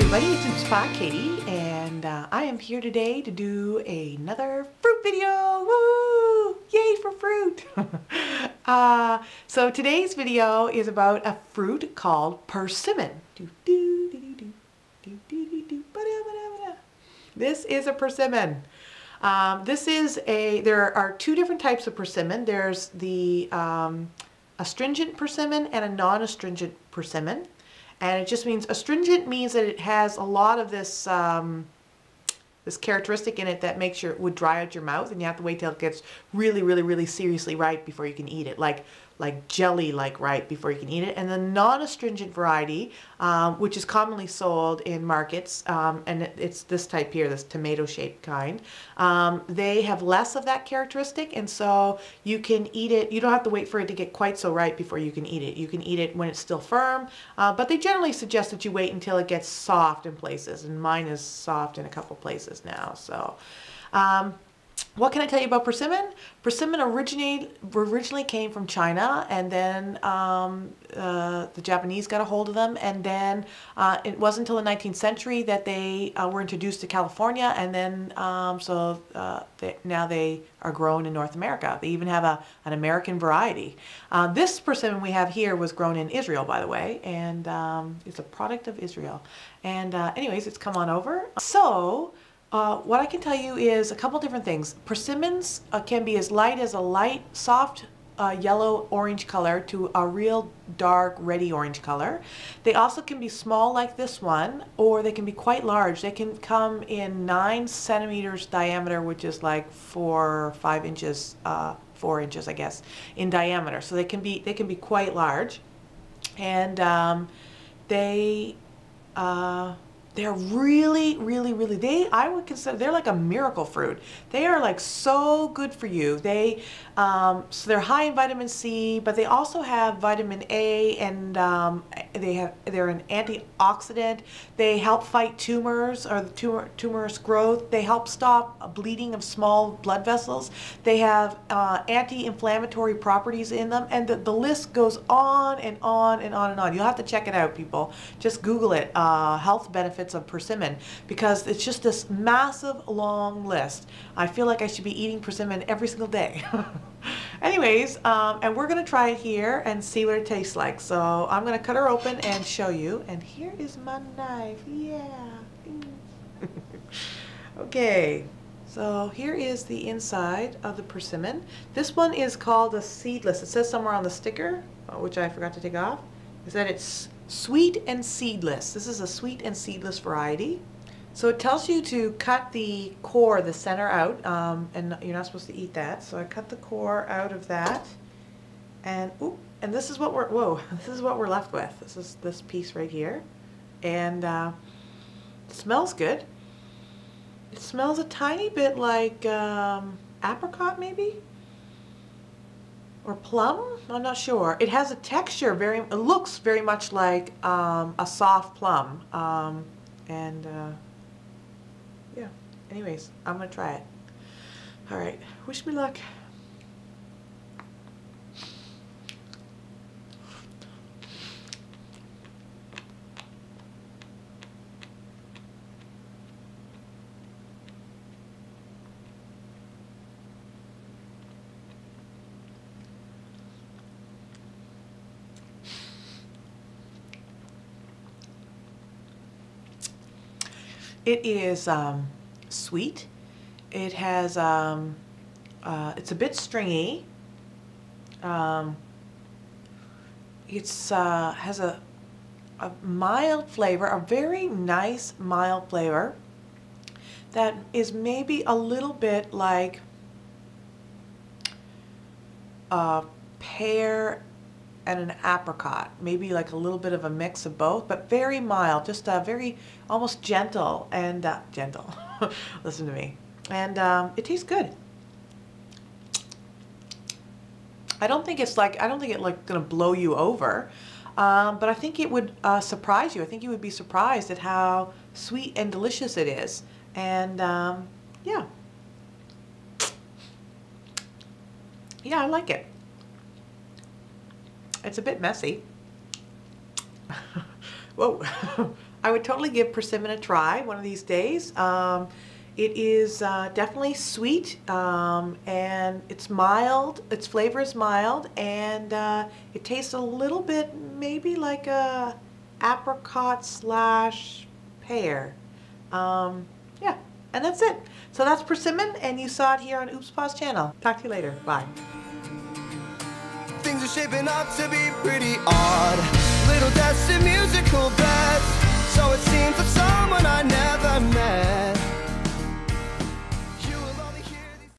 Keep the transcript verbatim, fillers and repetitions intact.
everybody, it's Inspire Katie, and uh, I am here today to do another fruit video. Woo! Yay for fruit! uh, so today's video is about a fruit called persimmon. Do, do, do, do, do, do, do, do, ba, da, ba, da, ba, da. This is a persimmon. Um, this is a, there are two different types of persimmon. There's the um, astringent persimmon and a non-astringent persimmon. And it just means, astringent means that it has a lot of this um, this characteristic in it that makes your, would dry out your mouth, and you have to wait till it gets really, really, really seriously ripe before you can eat it, like like jelly-like ripe before you can eat it. And the non-astringent variety, um, which is commonly sold in markets, um, and it, it's this type here, this tomato-shaped kind, um, they have less of that characteristic, and so you can eat it, you don't have to wait for it to get quite so ripe before you can eat it. You can eat it when it's still firm, uh, but they generally suggest that you wait until it gets soft in places, and mine is soft in a couple places now. So, um, what can I tell you about persimmon? Persimmon originate, originally came from China, and then um, uh, the Japanese got a hold of them, and then uh, it wasn't until the nineteenth century that they uh, were introduced to California, and then um, so uh, they, now they are grown in North America. They even have a, an American variety. Uh, this persimmon we have here was grown in Israel, by the way, and um, it's a product of Israel. And uh, anyways, it's come on over. So, Uh, what I can tell you is a couple different things. Persimmons uh, can be as light as a light, soft uh, yellow orange color to a real dark reddy orange color. They also can be small like this one, or they can be quite large. They can come in nine centimeters diameter, which is like four or five inches, uh, four inches, I guess, in diameter. So they can be they can be quite large, and um, they. Uh, They're really, really, really, they, I would consider, they're like a miracle fruit. They are like so good for you. They, um, so they're high in vitamin C, but they also have vitamin A, and um, they have, they're an antioxidant. They help fight tumors or the tumor, tumorous growth. They help stop bleeding of small blood vessels. They have uh, anti-inflammatory properties in them, and the, the list goes on and on and on and on. You'll have to check it out, people. Just Google it, uh, health benefits of persimmon, because it's just this massive long list. I feel like I should be eating persimmon every single day. Anyways, um, and we're going to try it here and see what it tastes like. So I'm going to cut her open and show you. And here is my knife. Yeah. Okay. So here is the inside of the persimmon. This one is called a seedless. It says somewhere on the sticker, which I forgot to take off, is that it's sweet and seedless. This is a sweet and seedless variety. So it tells you to cut the core, the center out, um, and you're not supposed to eat that. So I cut the core out of that, and ooh, and this is what we're whoa, this is what we're left with. This is this piece right here, and uh, it smells good. It smells a tiny bit like um, apricot, maybe. Or plum? I'm not sure. It has a texture very, it looks very much like um, a soft plum. Um, and uh, yeah, anyways, I'm gonna try it. All right, wish me luck. It is um, sweet. It has, um, uh, it's a bit stringy. Um, it's uh, has a, a mild flavor, a very nice mild flavor that is maybe a little bit like a pear and an apricot, maybe like a little bit of a mix of both, but very mild, just uh, very almost gentle and uh, gentle. Listen to me, and um, it tastes good. I don't think it's like I don't think it like gonna blow you over, um, but I think it would uh, surprise you. I think you would be surprised at how sweet and delicious it is, and um, yeah, yeah, I like it. It's a bit messy. Whoa, I would totally give persimmon a try one of these days. Um, it is uh, definitely sweet, um, and it's mild. Its flavor is mild, and uh, it tastes a little bit maybe like a apricot slash pear. Um, yeah, and that's it. So that's persimmon, and you saw it here on Oops Pause channel. Talk to you later. Bye. Things are shaping up to be pretty odd. Little destined musical beds. So it seems that someone I never met